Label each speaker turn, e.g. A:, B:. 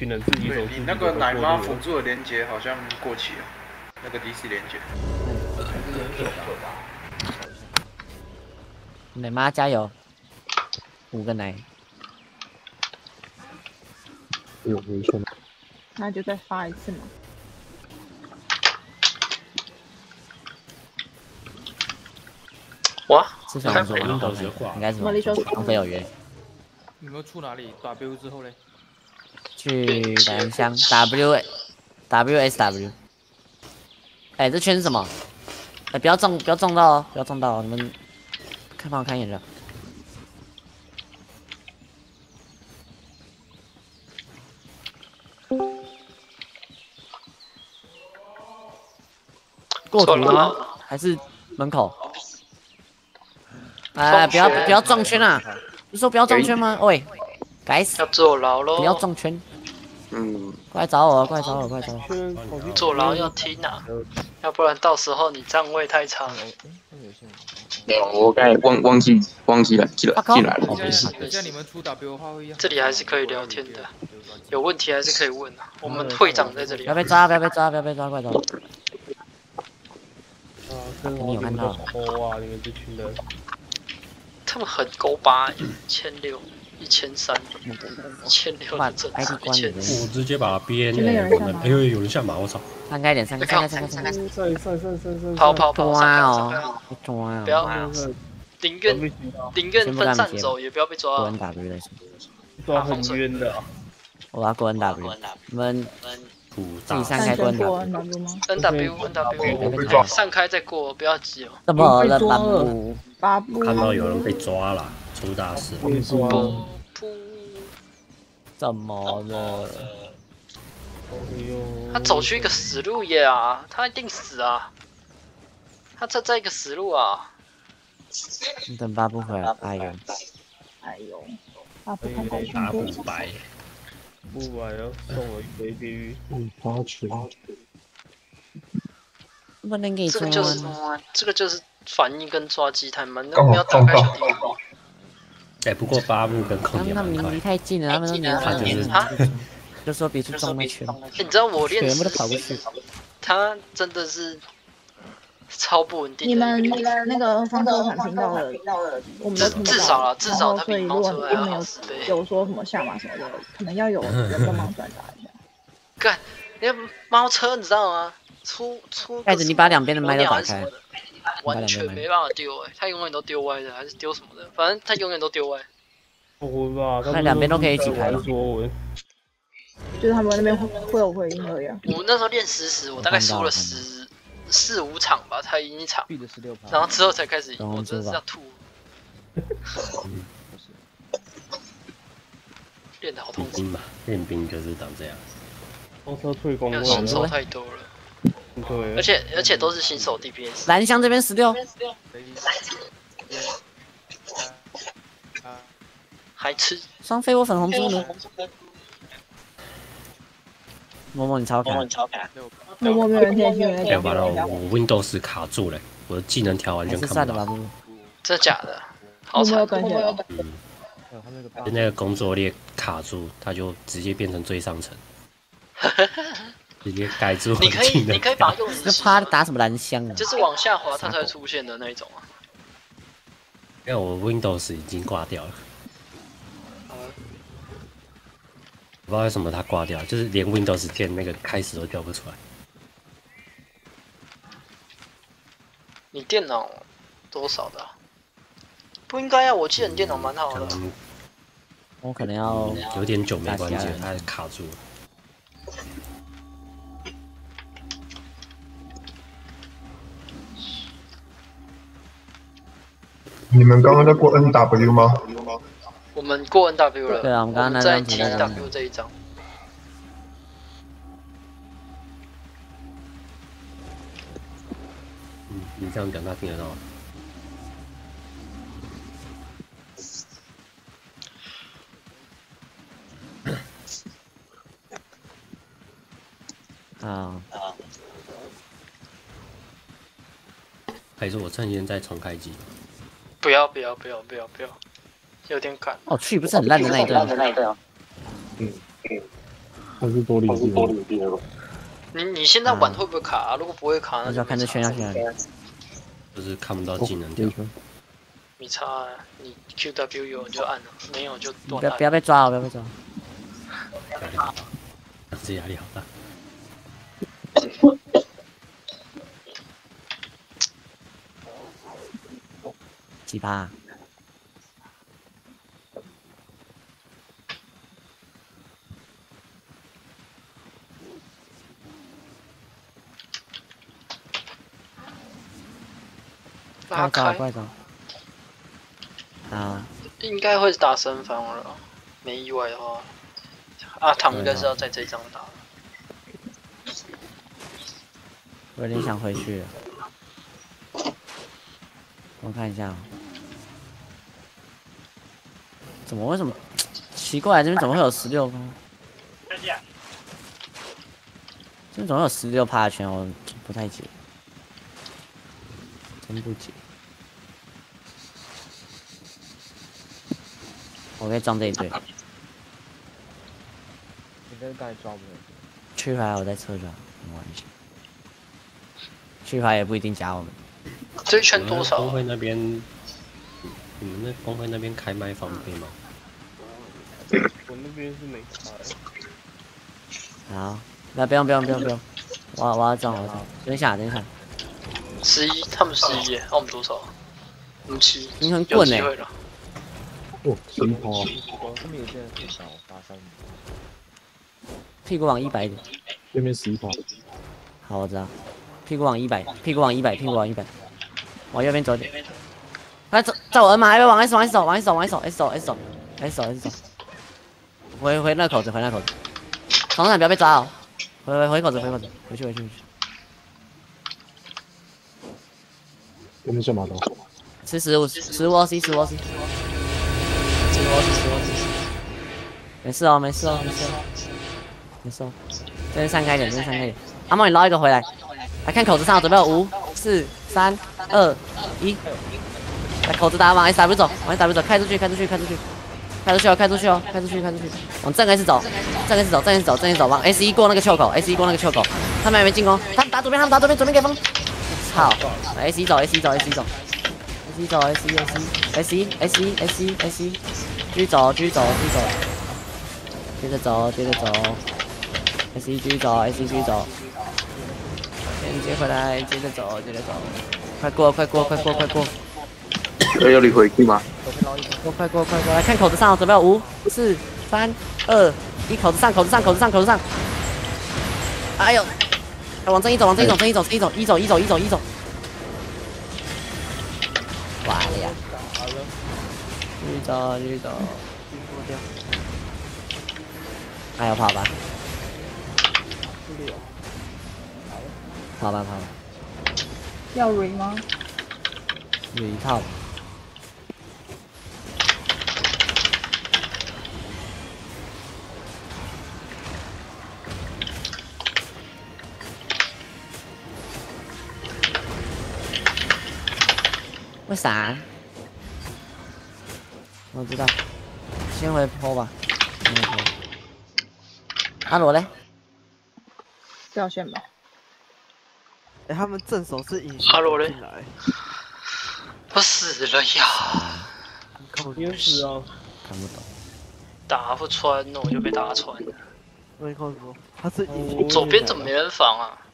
A: 群人自己走。
B: 你那个奶妈辅助的连接好像过期了，那个 DC 连接。
C: 奶妈加油，5个奶。
A: 有没错。
D: 那就再发一次嘛。
E: 哇，
C: 是小红书吗？应该是吧。荒废有约。
F: 你们出哪里 ？W 之后嘞？
C: 去蓝箱 WSW。哎，这圈是什么？哎，不要撞到哦，不要撞到哦，你们帮我看一眼的。过图了吗？还是门口？哎，不要撞圈啊！不是说不要撞圈吗？喂，该死！
E: 要坐牢喽！
C: 不要撞圈。过来找我，过来找我，过来找我。
E: 坐牢要听啊，要不然到时候你站位太长。
G: 我刚才忘记了，进来了。
F: 现在你们出 W 的话会。
E: 这里还是可以聊天的，有问题还是可以问啊。我们会长在这里。
C: 不要被抓，不要被抓，过来找我。你有看到？
A: 哇，你们这群人。
E: 他们很勾巴，1600、1300、1600的阵，1000。
H: 我直接把边哎呦，有人下马，我操！
C: 散开点，散开！
E: 跑！
C: 抓哦！抓！
E: 不要，宁愿分散走，也不要被抓。
C: 过 NW 的，
A: 抓很冤的。
C: 我要过 NW， 你们自己散开过
E: NW， 散开再过，不要急哦。
C: 怎么了，
D: 巴布？
H: 看到有人被抓了，出大事。
C: 怎么了？
E: 他走去一个死路呀，他一定死啊！他在一个死路啊！
C: 你等巴布回来，哎呦，
D: 巴布看看
H: 打不白，
A: 不白要送我一杯地狱。发球。
C: 不能给抓。
E: 这个就是反应跟抓鸡太慢，那没有打开小地图。
H: 哎，不过巴布跟空姐
C: 他们离太近了，他们都离太近了。就说别去撞那圈。
E: 你知道我练
C: 全部都跑过去。
E: 他真的是超不稳定。
D: 你们那个方舟产频道的，我们都听
E: 至少他比猫车还好10倍。
D: 有说什么下马什么的，可能要有人帮忙转达一下。
E: 干，那猫车你知道吗？出。
C: 盖子，你把两边的麦都打开。
E: 完全没办法丢他永远都丢歪的，还是丢什么的，反正他永远都丢歪。
A: 不会吧？
C: 那两边都可以一起开。
D: 就是他们那边会有回音而已。
E: 我那时候练10，我大概输了4、5场吧，才赢1场，然后之后才开始赢，我真的是要吐。练得好痛苦。
H: 练兵就是长这样。
A: 公车退攻了。
E: 新手太多了。
A: 对。
E: 而且都是新手 DPS。
C: 蓝箱这边16。
E: 还吃。
C: 双飞我粉红猪呢？默默你超卡，
D: 默默没有人贴心。
H: 哎，完了，我 Windows 卡住了，我的技能调完全看不到。
E: 真的假的？好惨。
H: 那个工作列卡住，它就直接变成最上层，直接盖住。
E: 你可以把它用。
C: 就怕打什么蓝箱啊？
E: 就是往下滑它才会出现的那一种啊。
H: 因为我 Windows 已经挂掉了。不知道为什么它挂掉，就是连 Windows 10那个开始都叫不出来。
E: 你电脑多少的？不应该啊，我记得你电脑蛮好的。
C: 我可能要
H: 有点久没关机了，它卡住了。
I: 你们刚刚在过 NW 吗？
E: 我们过 NW 了。
C: 对啊，我们刚刚
E: 在 TW 这一章。
H: 你这样讲他听得到。还是我趁现在重开机？
E: 不要，有点赶。
C: 哦，去不是很烂的那一段。
J: 他是多领地了吧？
E: 你现在玩会不会卡啊？如果不会卡，那
C: 我就要看这圈要去哪里。
H: 就是看不到技能条。
E: 没差啊，你 QW 有你就按了，没有就断按。
C: 不要被抓哦，不要被抓。
H: 压力好大，这压力好大。
C: 几趴？
E: 拉开，
C: 快走！啊，
E: 应该会打3方了，没意外的话。阿唐应该是要在这一张打。
C: 我有点想回去了。我看一下，为什么奇怪？这边怎么会有16分？这边怎么会有16趴的圈？我不太解，真不解。我可以撞这一队。
A: 你这刚才抓不回去。
C: 去牌我再测就好，没关系。去牌也不一定加我们。
E: 这一圈多少？
H: 工会那边，你们那工会那边开麦方便吗？
A: 我那边是没开。
C: 好，那不用，我要撞。等一下。
E: 11，他们11耶，那我们多少？57。
C: 你很棍哎。
J: 哦，真跑！
A: 我这边有些人很少83。
C: 屁股往100点。
J: 对面11跑。
C: 好，我知道。屁股往100，往右边走点。来，在我 N 码，往 S 走。回那口子。防闪不要被抓哦。回口子，回去。
J: 对面下马刀。
C: 吃15 OC。没事哦。这边散开点。阿茂，你捞一个回来。来看口子上，准备5、4、3、2、1。来口子打，往 SW 走，开出去。开出去哦。往正 S 走，往 S1 过那个袖口，他们还没进攻，他们打左边，左边给风。操 ！S1 走。S1，继续走。接着走。S1 继续走。接回来，接着走。快过！
G: 要你回去吗？
C: 快！来看口子上，准备5、4、3、2、1，口子上。哎呦！往正一走，一走。完了呀！继续走。哎呀，跑吧。
D: 要 re 吗？
C: 有一套。为啥？我知道，先回坡吧。阿罗嘞？
D: 掉线吧。
K: 他们正手是隐形进来。
E: 我死了呀！
A: 也死啊！
C: 看不懂。
E: 打不穿，那我就被打穿了。
K: 没看过，他是隐形。
E: 左边怎么没人防啊？